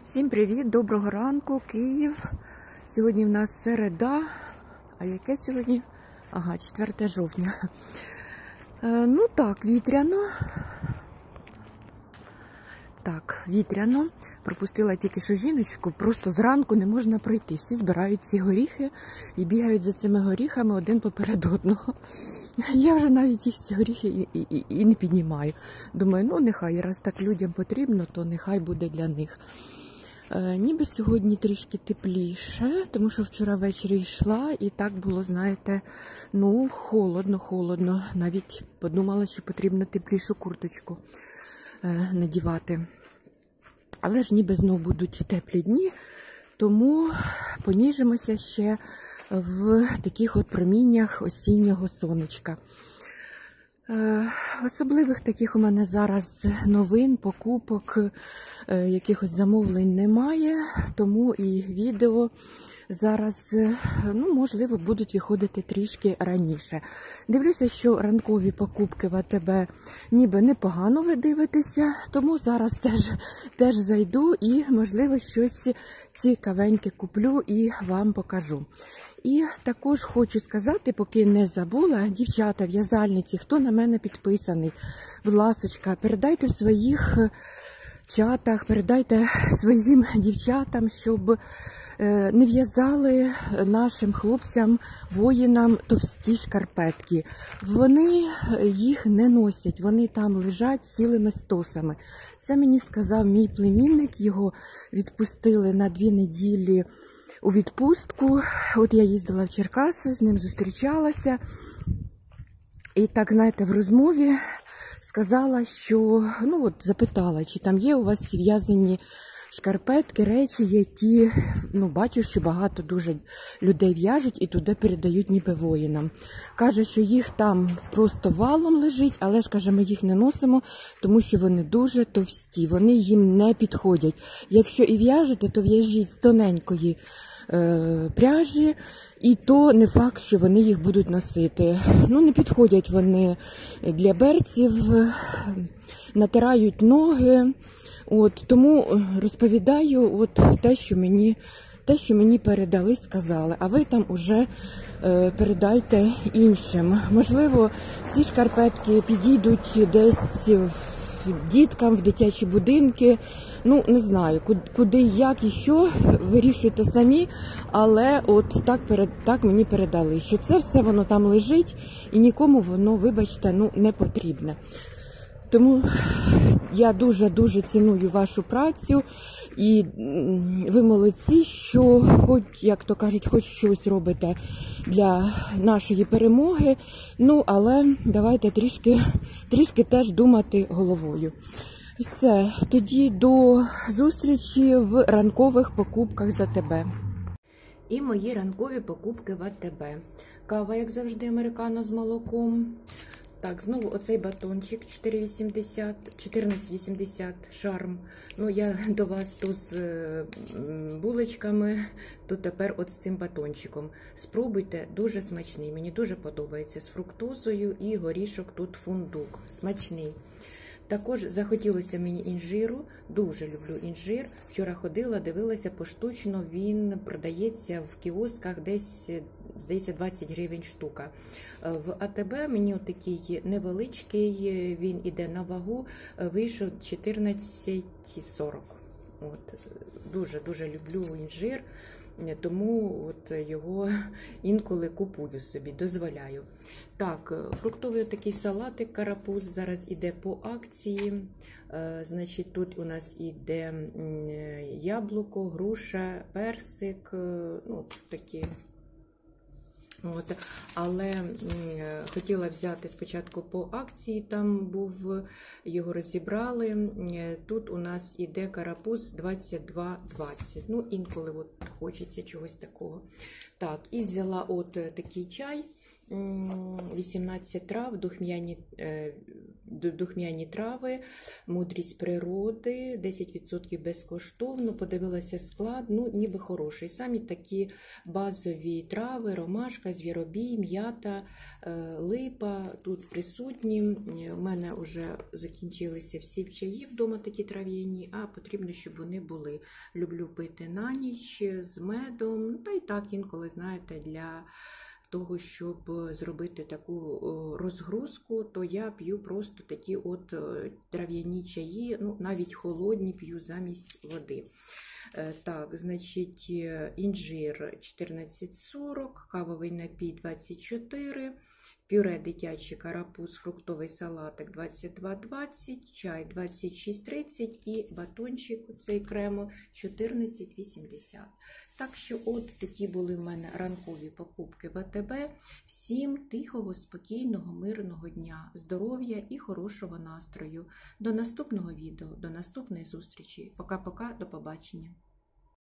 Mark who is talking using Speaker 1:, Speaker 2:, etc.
Speaker 1: Всім привіт, доброго ранку, Київ. Сьогодні в нас середа. А яке сьогодні? Ага, 4 жовтня. Ну так, вітряно. Так, вітряно. Пропустила тільки що жіночку, просто зранку не можна пройти. Всі збирають ці горіхи і бігають за цими горіхами один поперед одного. Я вже навіть їх ці горіхи і не піднімаю. Думаю, ну нехай, раз так людям потрібно, то нехай буде для них. Ніби сьогодні трішки тепліше, тому що вчора ввечері йшла і так було, знаєте, ну холодно. Навіть подумала, що потрібно теплішу курточку надівати. Але ж ніби знов будуть теплі дні, тому поніжимося ще в таких от проміннях осіннього сонечка. Особливих таких у мене зараз новин, покупок, якихось замовлень немає, тому і відео зараз, ну, можливо, будуть виходити трішки раніше. Дивлюся, що ранкові покупки в АТБ ніби непогано ви дивитеся, тому зараз теж зайду і, можливо, щось цікавеньке куплю і вам покажу. І також хочу сказати, поки не забула, дівчата, в'язальниці, хто на мене підписаний, будь ласочка, передайте в своїх чатах, передайте своїм дівчатам, щоб не в'язали нашим хлопцям, воїнам товсті шкарпетки. Вони їх не носять, вони там лежать цілими стосами. Це мені сказав мій племінник, його відпустили на 2 неділі у відпустку. От я їздила в Черкаси, з ним зустрічалася. І так, знаєте, в розмові сказала, що, ну от запитала, чи там є у вас в'язані шкарпетки, речі, які, ну, бачу, що багато дуже людей в'яжуть і туди передають ніби воїнам. Каже, що їх там просто валом лежить, але ж, каже, ми їх не носимо, тому що вони дуже товсті, вони їм не підходять. Якщо і в'яжете, то в'яжіть з тоненької пряжі, і то не факт, що вони їх будуть носити. Ну, не підходять вони для берців, натирають ноги. От, тому розповідаю от те, що мені передали, сказали. А ви там уже передайте іншим. Можливо, ці шкарпетки підійдуть десь діткам в дитячі будинки. Ну, не знаю, куди, як і що, вирішуйте самі, але от так мені передали, що це все воно там лежить і нікому воно, вибачте, ну, не потрібне. Тому я дуже-дуже ціную вашу працю, і ви молодці, що хоч, як то кажуть, хоч щось робите для нашої перемоги. Ну, але давайте трішки теж думати головою. Все, тоді до зустрічі в ранкових покупках з АТБ. І мої ранкові покупки в АТБ. Кава, як завжди, американо з молоком. Так, знову оцей батончик 14,80 шарм. Ну, я до вас то з булочками, то тепер от з цим батончиком. Спробуйте, дуже смачний. Мені дуже подобається. З фруктозою і горішок тут фундук. Смачний. Також захотілося мені інжиру, дуже люблю інжир. Вчора ходила, дивилася поштучно, він продається в кіосках десь, здається, 20 гривень штука. В АТБ мені отакий невеличкий, він іде на вагу, вийшов 14,40. От, дуже люблю інжир, тому от його інколи купую собі, дозволяю. Так, фруктовий такий салатик карапуз зараз іде по акції. Значить, тут у нас іде яблуко, груша, персик, ну, такі. От. Але хотіла взяти спочатку по акції, там був, його розібрали. Тут у нас іде карапуз 22,20. Ну, інколи от хочеться чогось такого. Так, і взяла от такий чай. 18 трав, духмяні трави, мудрість природи, 10% безкоштовно. Подивилася склад, ну ніби хороший. Самі такі базові трави, ромашка, звіробій, м'ята, липа тут присутні. У мене вже закінчилися всі чаї вдома, такі трав'яні, а потрібно, щоб вони були. Люблю пити на ніч з медом, та й так інколи, знаєте, для того, щоб зробити таку розгрузку, то я п'ю просто такі от трав'яні чаї, ну, навіть холодні п'ю замість води. Так, значить, інжир 14,40, кавовий напій 24, пюре дитячий, карапуз, фруктовий салатик 22,20, чай 26,30 і батончик, цей кремо 14,80. Так що от такі були в мене ранкові покупки в АТБ. Всім тихого, спокійного, мирного дня, здоров'я і хорошого настрою. До наступного відео, до наступної зустрічі. Пока-пока, до побачення.